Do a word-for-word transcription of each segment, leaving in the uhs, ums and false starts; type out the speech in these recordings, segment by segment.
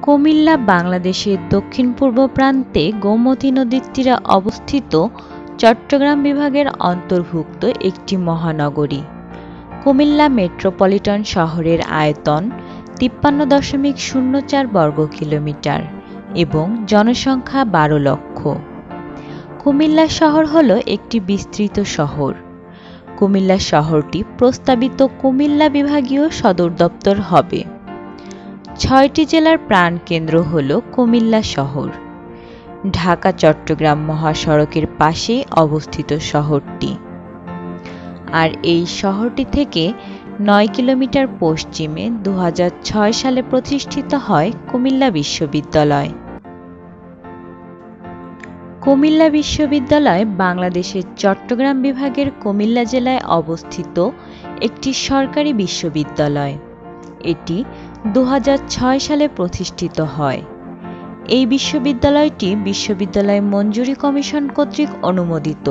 কুমিল্লা বাংলাদেশের দক্ষিণ-পূর্ব প্রান্তে গোমতী নদীর তীরে অবস্থিত চট্টগ্রাম বিভাগের অন্তর্ভুক্ত একটি মহানগরী। কুমিল্লা মেট্রোপলিটন শহরের আয়তন তিপ্পান্ন দশমিক শূন্য চার বর্গ কিলোমিটার এবং জনসংখ্যা বারো লক্ষ। কুমিল্লা শহর হল একটি বিস্তৃত শহর। কুমিল্লা শহরটি প্রস্তাবিত কুমিল্লা বিভাগীয় সদর দপ্তর হবে। ছয়টি জেলার প্রাণকেন্দ্র হল কুমিল্লা শহর। ঢাকা চট্টগ্রাম মহাসড়কের পাশেই অবস্থিত শহরটি। আর এই শহরটি থেকে নয় কিলোমিটার পশ্চিমে দু হাজার ছয় সালে প্রতিষ্ঠিত হয় কুমিল্লা বিশ্ববিদ্যালয়। কুমিল্লা বিশ্ববিদ্যালয় বাংলাদেশের চট্টগ্রাম বিভাগের কুমিল্লা জেলায় অবস্থিত একটি সরকারি বিশ্ববিদ্যালয়। এটি দু হাজার ছয় সালে প্রতিষ্ঠিত হয়। এই বিশ্ববিদ্যালয়টি বিশ্ববিদ্যালয় মঞ্জুরি কমিশন কর্তৃক অনুমোদিত।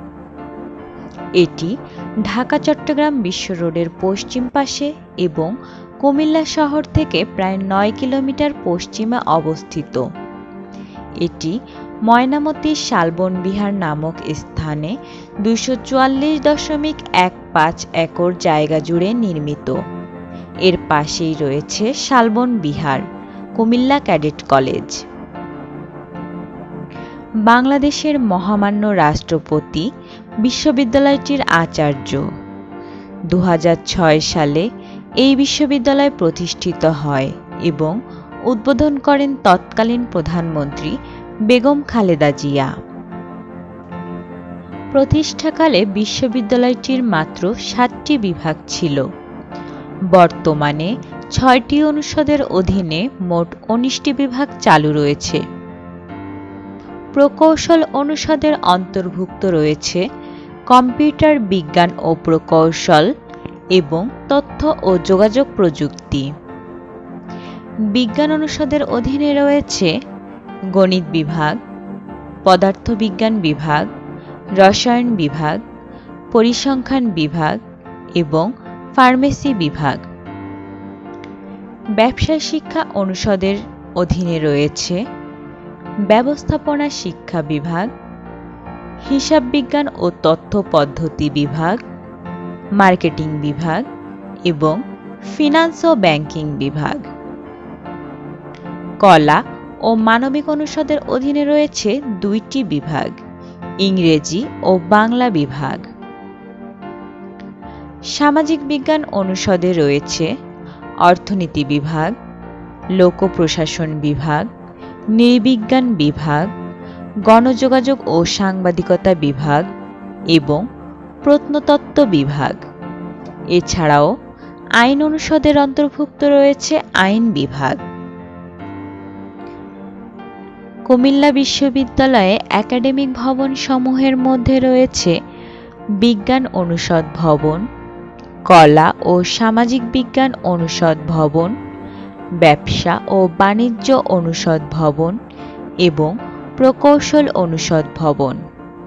এটি ঢাকা চট্টগ্রাম বিশ্ব রোডের পশ্চিম পাশে এবং কুমিল্লা শহর থেকে প্রায় নয় কিলোমিটার পশ্চিমে অবস্থিত। এটি ময়নামতি শালবন বিহার নামক স্থানে দুইশো চুয়াল্লিশ দশমিক এক পাঁচ একর জায়গা জুড়ে নির্মিত। এর পাশেই রয়েছে শালবন বিহার, কুমিল্লা ক্যাডেট কলেজ। বাংলাদেশের মহামান্য রাষ্ট্রপতি বিশ্ববিদ্যালয়টির আচার্য। দু হাজার ছয় সালে এই বিশ্ববিদ্যালয় প্রতিষ্ঠিত হয় এবং উদ্বোধন করেন তৎকালীন প্রধানমন্ত্রী বেগম খালেদা জিয়া। প্রতিষ্ঠাকালে বিশ্ববিদ্যালয়টির মাত্র সাতটি বিভাগ ছিল। বর্তমানে ছয়টি অনুষদের অধীনে মোট উনিশটি বিভাগ চালু রয়েছে। প্রকৌশল অনুষদের অন্তর্ভুক্ত রয়েছে কম্পিউটার বিজ্ঞান ও প্রকৌশল এবং তথ্য ও যোগাযোগ প্রযুক্তি। বিজ্ঞান অনুষদের অধীনে রয়েছে গণিত বিভাগ, পদার্থবিজ্ঞান বিভাগ, রসায়ন বিভাগ, পরিসংখ্যান বিভাগ এবং ফার্মেসি বিভাগ। ব্যবসায় শিক্ষা অনুষদের অধীনে রয়েছে ব্যবস্থাপনা শিক্ষা বিভাগ, হিসাব বিজ্ঞান ও তথ্য পদ্ধতি বিভাগ, মার্কেটিং বিভাগ এবং ফিনান্স ও ব্যাংকিং বিভাগ। কলা ও মানবিক অনুষদের অধীনে রয়েছে দুইটি বিভাগ, ইংরেজি ও বাংলা বিভাগ। সামাজিক বিজ্ঞান অনুষদে রয়েছে অর্থনীতি বিভাগ, লোক প্রশাসন বিভাগ, নৃবিজ্ঞান বিভাগ, গণযোগাযোগ ও সাংবাদিকতা বিভাগ এবং প্রত্নতত্ত্ব বিভাগ। এছাড়াও আইন অনুষদের অন্তর্ভুক্ত রয়েছে আইন বিভাগ। কুমিল্লা বিশ্ববিদ্যালয়ে একাডেমিক ভবন সমূহের মধ্যে রয়েছে বিজ্ঞান অনুষদ ভবন, কলা ও সামাজিক বিজ্ঞান অনুষদ ভবন, ব্যবসা ও বাণিজ্য অনুষদ ভবন এবং প্রকৌশল অনুষদ ভবন।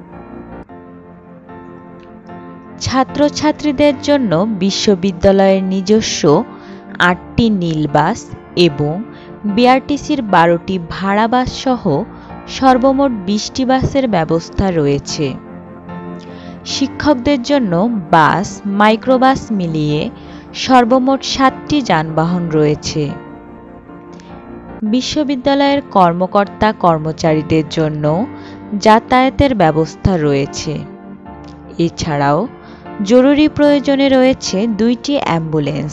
ছাত্রছাত্রীদের জন্য বিশ্ববিদ্যালয়ের নিজস্ব আটটি নীলবাস এবং বিআরটিসির বারোটি ভাড়া বাস সহ সর্বমোট বিশটি বাসের ব্যবস্থা রয়েছে। শিক্ষকদের জন্য বাস, মাইক্রোবাস মিলিয়ে সর্বমোট সাতটি যানবাহন রয়েছে। বিশ্ববিদ্যালয়ের কর্মকর্তা কর্মচারীদের জন্য যাতায়াতের ব্যবস্থা রয়েছে। এছাড়াও জরুরি প্রয়োজনে রয়েছে দুইটি অ্যাম্বুলেন্স।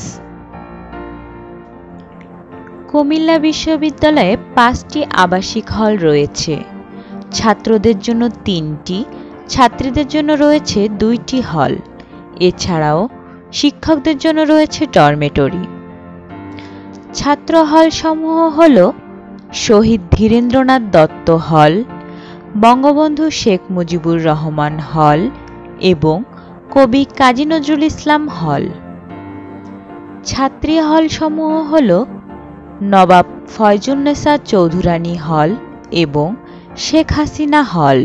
কুমিল্লা বিশ্ববিদ্যালয়ে পাঁচটি আবাসিক হল রয়েছে। ছাত্রদের জন্য তিনটি, ছাত্রীদের জন্য রয়েছে দুইটি হল। এছাড়াও শিক্ষকদের জন্য রয়েছে ডরমেটরি। ছাত্র হল সমূহ হল শহীদ ধীরেন্দ্রনাথ দত্ত হল, বঙ্গবন্ধু শেখ মুজিবুর রহমান হল এবং কবি কাজী নজরুল ইসলাম হল। ছাত্রী হল সমূহ হল নবাব ফয়জুন্নেসা চৌধুরানী হল এবং শেখ হাসিনা হল।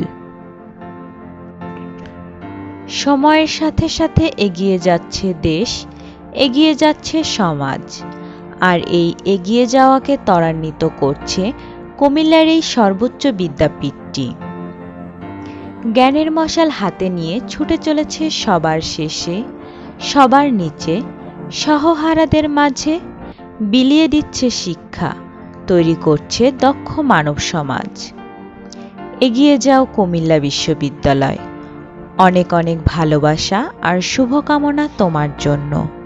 সময়ের সাথে সাথে এগিয়ে যাচ্ছে দেশ, এগিয়ে যাচ্ছে সমাজ। আর এই এগিয়ে যাওয়াকে ত্বরান্বিত করছে কুমিল্লার এই সর্বোচ্চ বিদ্যাপীঠটি। জ্ঞানের মশাল হাতে নিয়ে ছুটে চলেছে সবার শেষে, সবার নিচে, সহহারাদের মাঝে, বিলিয়ে দিচ্ছে শিক্ষা, তৈরি করছে দক্ষ মানব সমাজ। এগিয়ে যাও কুমিল্লা বিশ্ববিদ্যালয়। অনেক অনেক ভালোবাসা আর শুভকামনা তোমার জন্য।